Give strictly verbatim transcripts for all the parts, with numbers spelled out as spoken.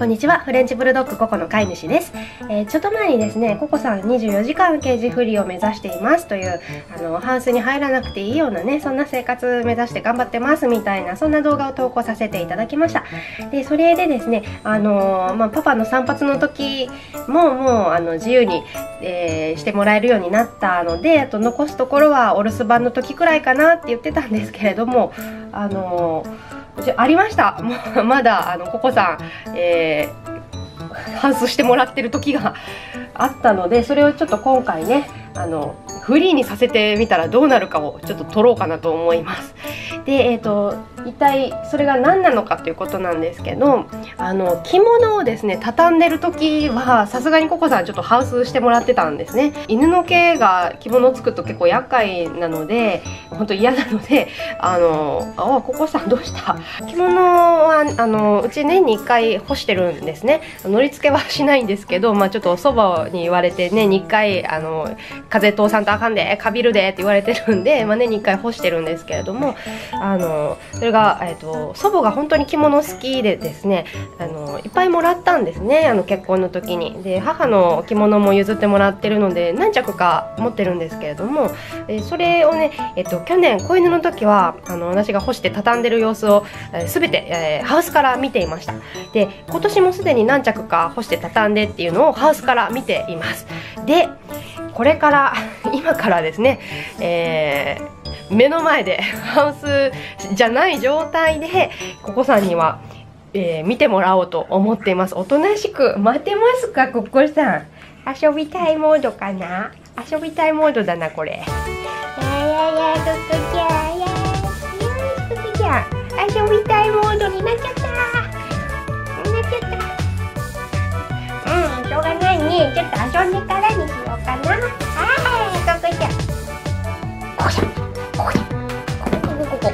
こんにちは、フレンチブルドッグココの飼い主です。えー、ちょっと前にですね、ココさんにじゅうよじかんケージフリーを目指していますというあのハウスに入らなくていいようなね、そんな生活目指して頑張ってますみたいな、そんな動画を投稿させていただきました。でそれでですね、あのーまあ、パパの散髪の時ももうあの自由に、えー、してもらえるようになったので、あと残すところはお留守番の時くらいかなって言ってたんですけれども、あのーありました。もうまだあのココさん、えー、ハウスしてもらってる時があったので、それをちょっと今回ね、あのフリーにさせてみたらどうなるかをちょっと撮ろうかなと思います。で、えーと、一体それが何なのかということなんですけど、あの着物をですね畳んでる時はさすがにココさんちょっとハウスしてもらってたんですね。犬の毛が着物をつくと結構厄介なので、本当嫌なので、あのあココさんどうした着物はあのうち年にいっかい干してるんですね。乗り付けはしないんですけど、まあ、ちょっと祖母に言われて年にいっかいあの風通さんとあかんでかびるでって言われてるんで、まあ、年にいっかい干してるんですけれども、あのそれが、えーと、祖母が本当に着物好きでですね、あのいっぱいもらったんですね、あの結婚の時に。で母の着物も譲ってもらってるので何着か持ってるんですけれども、えー、それをね、えーと、去年子犬の時はあの私が干して畳んでる様子を、えー、全て、えー、ハウスから見ていました。で今年もすでに何着か干して畳んでっていうのをハウスから見ています。でこれから今からですね、えー、目の前でハウスじゃない状態でココさんには、えー、見てもらおうと思っています。おとなしく待ってますかココさん。遊びたいモードかな。遊びたいモードだなこれ。やややココちゃん、やーココちゃん遊びたいモードになっちゃったなっちゃった。うん、しょうがないね。ちょっと遊んでからにしようかな。はいココちゃん、ココちゃんココちゃんココココココ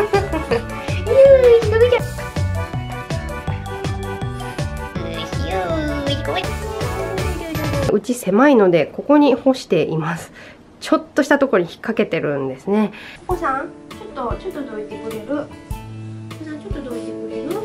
よーしココちゃん、うち狭いのでここに干しています。ちょっとしたところに引っ掛けてるんですね。ココさんちょっとちょっとどいてくれる。ココさんちょっとどいてくれる。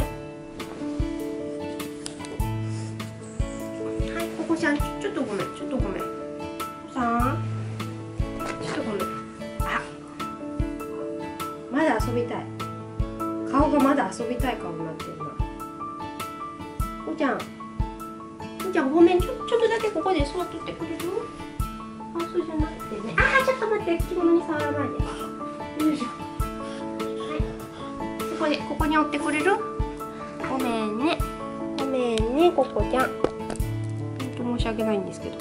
はいはいココちゃんちょっとごめんちょっとごめん。ココさんちょっとごめん。あまだ遊びたい。顔がまだ遊びたい顔になってるな。ココちゃんじゃあごめん、ちょ、ちょっとだけここで座っとってくれる？あ、そうじゃなくてね。あー、ちょっと待って、着物に触らないで。よいしょ。はい。そこで、ここに折ってくれる？ごめんね。ごめんね、ココちゃん。本当申し訳ないんですけど。こ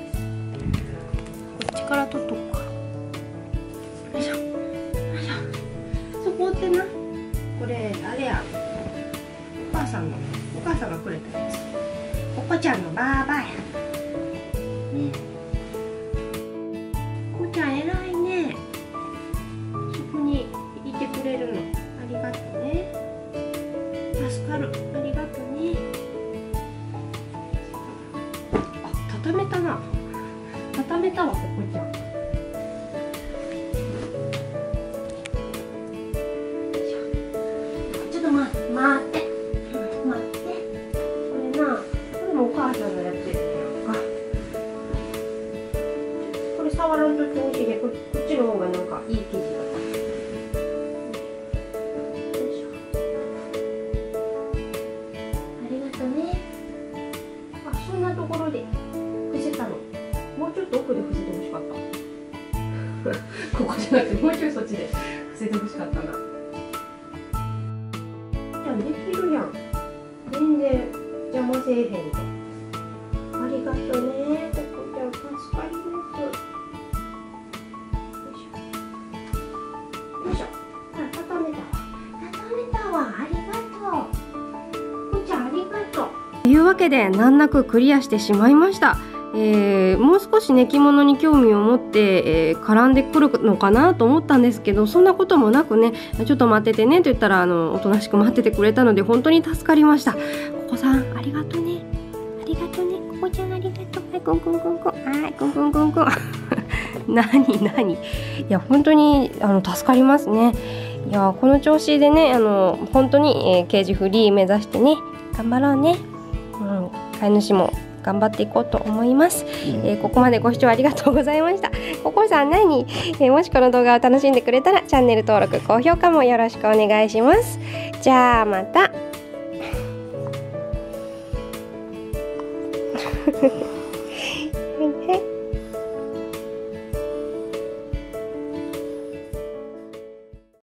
っちから取っとこうか。よいしょ。よいしょ。そこ折ってな。これ、あれや。お母さんの、お母さんがくれたやつ。ココちゃんのバーバーや。ね。ココちゃん偉いね。そこにいてくれるの。ありがとうね。助かる。ありがとうね。あ、畳めたな。畳めたわ、ココちゃん。ちょっとま、待って。触らんときおいしいで、こっちの方がなんかいい生地だから。ありがとうね。あ、そんなところで伏せたの。もうちょっと奥で伏せてほしかった。ここじゃなくてもうちょいそっちで伏せてほしかったな。じゃあできるやん。全然邪魔せえへんと。ありがとうね。ここちゃん助かります。というわけで難なくクリアしてしまいました。えー、もう少しね着物に興味を持って、えー、絡んでくるのかなと思ったんですけど、そんなこともなくね、ちょっと待っててねと言ったらあのおとなしく待っててくれたので本当に助かりました。ココさんありがとうね。ありがとうね。ココちゃんありがとう。はいコンコンコンコン。はいコンコンコンコン。なになに。いや本当にあの助かりますね。いやこの調子でねあの本当に、えー、ケージフリー目指してね頑張ろうね。うん、飼い主も頑張っていこうと思います、うんえー、ここまでご視聴ありがとうございました。ココさん何、えー、もしこの動画を楽しんでくれたらチャンネル登録高評価もよろしくお願いします。じゃあまた